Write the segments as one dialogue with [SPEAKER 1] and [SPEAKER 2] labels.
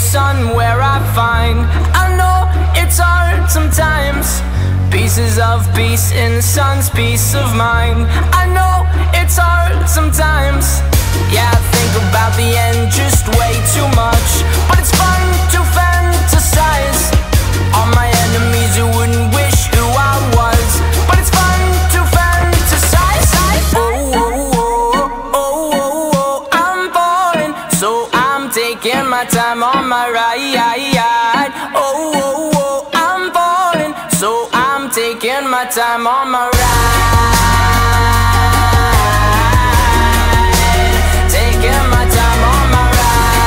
[SPEAKER 1] sun where I find, I know it's hard sometimes, pieces of peace in the sun's peace of mind. I know it's hard sometimes, yeah, I think about the end just way too much, but it's fun to fantasize on my enemies who wouldn't wish who I was, but it's fun to fantasize. Oh, oh, oh, oh, oh, oh, I'm falling, so I'm taking my time on my ride. Oh, oh, oh, I'm falling, so I'm taking my time on my ride. Taking my time on my ride.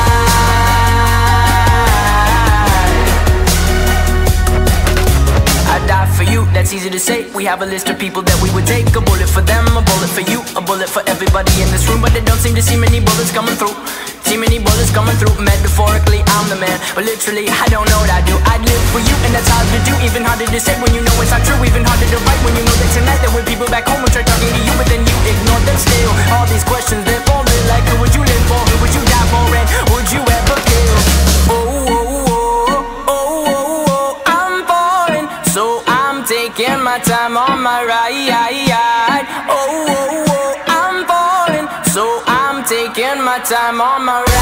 [SPEAKER 1] I die for you, that's easy to say. We have a list of people that we would take. A bullet for them, a bullet for you, a bullet for everybody in this room. But they don't seem to see many bullets coming through. See many bullets coming through. Metaphorically, I'm the man, but literally, I don't know what I do. I'd live for you, and that's hard to do. Even harder to say when you know it's not true. Even harder to write when you know that tonight there were people back home who tried talking to you, but then you ignored them still. All these questions, they're falling like, who would you live for? Who would you die for? And would you ever kill? Oh, oh, oh, oh, oh, oh, I'm falling, so I'm taking my time on my ride. Oh, oh, oh, I'm falling, so I'm taking my time on my ride.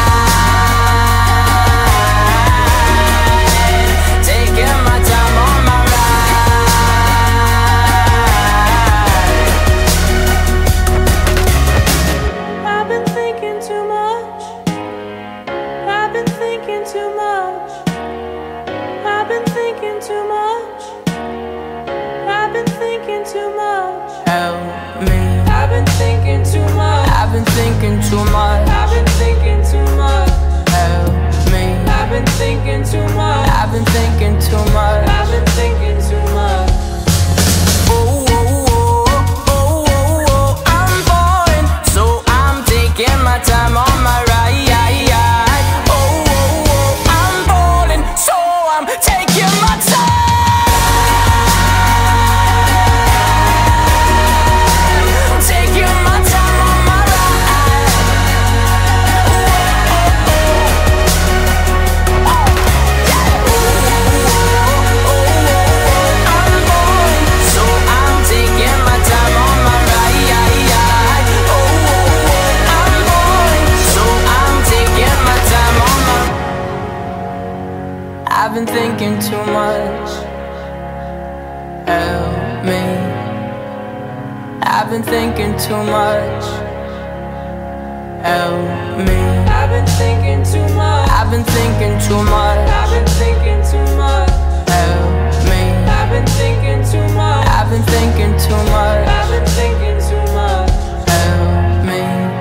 [SPEAKER 1] Taking my time on my ride.
[SPEAKER 2] I've been thinking too much. I've been thinking too much. I've been thinking too much. I've been thinking too much.
[SPEAKER 1] Help me.
[SPEAKER 2] I've been thinking too much.
[SPEAKER 1] I've been thinking too much.
[SPEAKER 2] I've been thinking too much.
[SPEAKER 1] Help me.
[SPEAKER 2] I've been thinking too much.
[SPEAKER 1] I've been thinking too much.
[SPEAKER 2] I've been thinking too much.
[SPEAKER 1] Oh, oh, oh, oh, oh, oh, I'm falling, so I'm taking my time on my ride. Oh, oh, oh, I'm falling, so I'm taking my time. Taking my time on my ride. Oh, oh, oh, yeah. Oh, oh, I'm falling, so I'm taking my time on my ride. Oh, I'm falling, so I'm taking my time on my. I've been thinking too much. Help me. I've been thinking too much. Help me.
[SPEAKER 2] I've been thinking too much.
[SPEAKER 1] I've been thinking too much.
[SPEAKER 2] I've been thinking too much.
[SPEAKER 1] Help me.
[SPEAKER 2] I've been thinking too much.
[SPEAKER 1] I've been thinking too much.
[SPEAKER 2] I've been thinking too much.
[SPEAKER 1] Help me.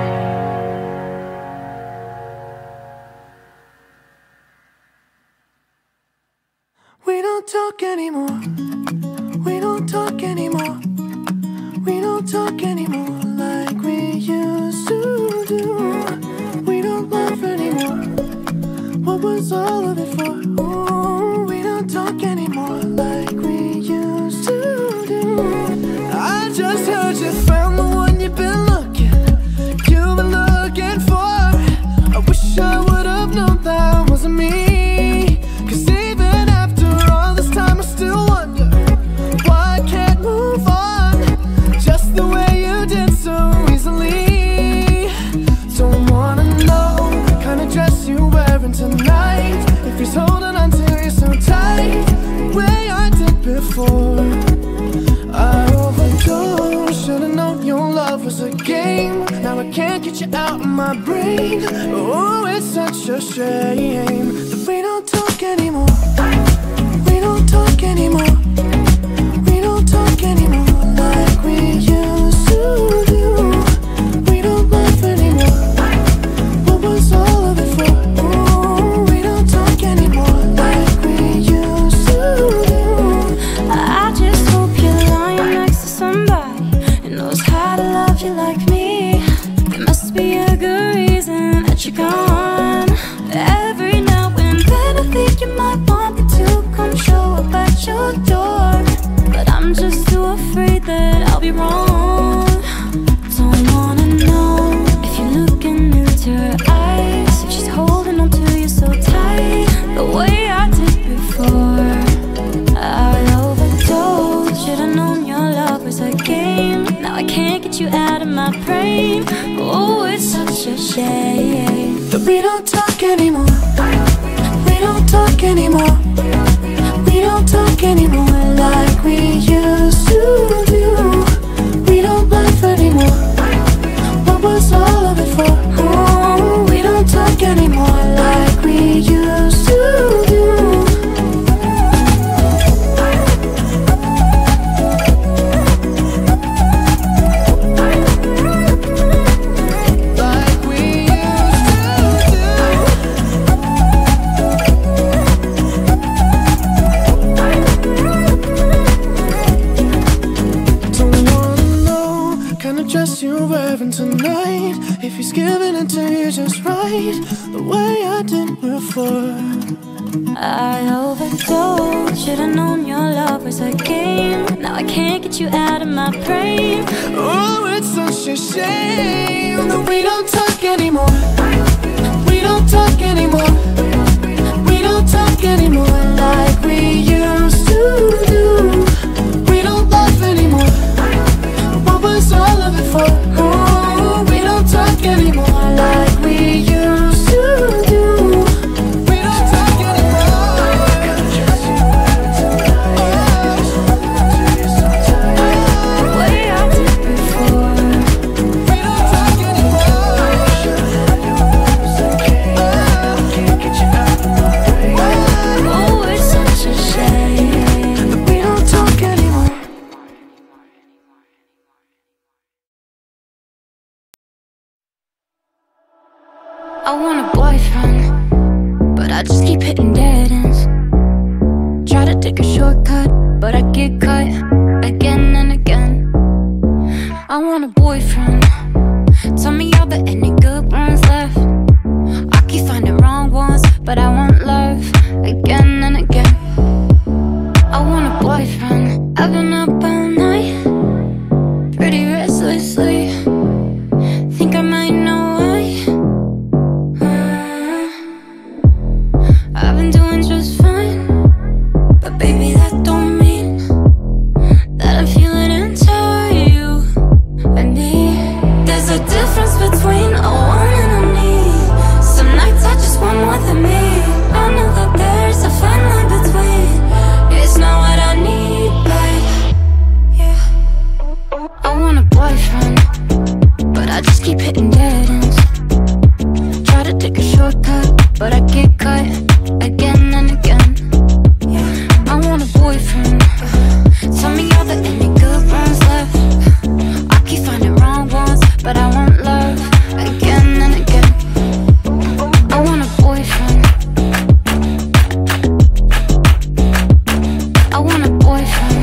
[SPEAKER 3] We don't talk anymore. We don't talk anymore. We don't talk anymore like we used to do. We don't laugh anymore. What was all of it for? Ooh, we don't talk anymore like we used to do. I just heard you found the one you've been looking for. I wish I would have known that wasn't me. 'Cause even after all this time I still wonder why I can't move on just the way you did so easily. Don't wanna know the kind of dress you're wearing tonight, if he's holding on to you so tight, the way I did before. I overdosed, should've known your love was a game. Now I can't get you out of my brain. Oh, it's such a shame that we don't talk anymore. We don't talk anymore. We don't talk anymore like we used to do. We don't laugh anymore. What was all of it for? Ooh, we don't talk anymore like we used to do.
[SPEAKER 2] I just hope you're lying next to somebody who knows how to love you like me. There must be a good reason that you're gone. Every now and then I think you might want the
[SPEAKER 3] anymore. We don't talk anymore like we used to do. We don't laugh anymore. What was all of it for? Oh, we don't talk anymore like we used to do. You're wearing tonight, if he's giving it to you just right, the way I did before.
[SPEAKER 2] I overdosed, should've known your love was a game. Now I can't get you out of my brain.
[SPEAKER 3] Oh, it's such a shame that we don't talk anymore. We don't talk anymore. We don't talk anymore like we used to do. We don't laugh anymore. What was all of it for? Oh, we don't talk anymore like we used to do. We don't talk anymore.
[SPEAKER 2] The way I did before.
[SPEAKER 3] We don't talk anymore. Can't get you out of my way.
[SPEAKER 2] Oh, it's such a shame
[SPEAKER 3] that we don't talk anymore.
[SPEAKER 2] I want a boyfriend, but I just keep hitting dead ends. Try to take a shortcut, but I get cut again and again. I want a boyfriend, tell me are there any good ones left? I keep finding wrong ones, but I want love again and again. I want a boyfriend, I've been up all night, pretty restlessly. Think I might know why. I've been doing just fine, but baby that don't mean that I'm feeling into you and me. There's a difference between a want and a need. Some nights I just want more than me. I know that there's a fine line between. It's not what I need, but yeah. I want a boyfriend, but I just keep hitting dead ends. Try to take a shortcut, but I get cut again and again. Yeah. I want a boyfriend, tell me are there any good ones left? I keep finding wrong ones, but I want love again and again. I want a boyfriend, I want a boyfriend.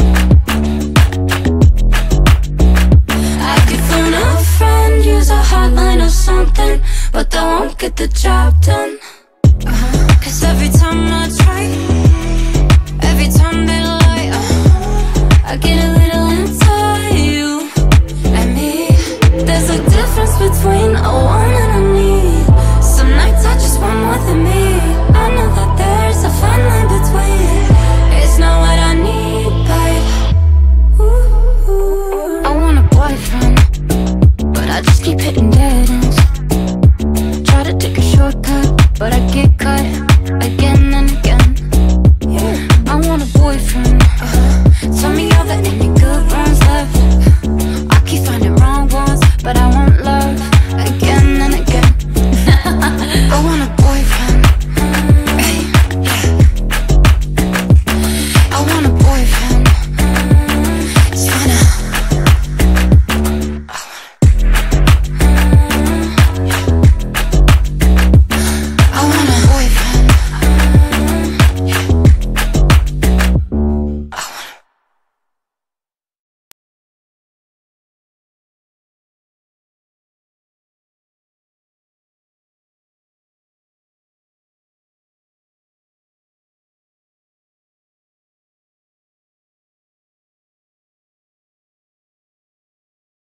[SPEAKER 2] I could phone a friend, use a hotline or something, but that won't get the job done. Cause every time I try, every time they lie, I get a little into you and me. There's a difference between a want and a need. Some nights I just want more than me. I know that there's a fine line between. It's not what I need, but ooh, I want a boyfriend, but I just keep hitting dead ends. Try to take a shortcut, but I get cut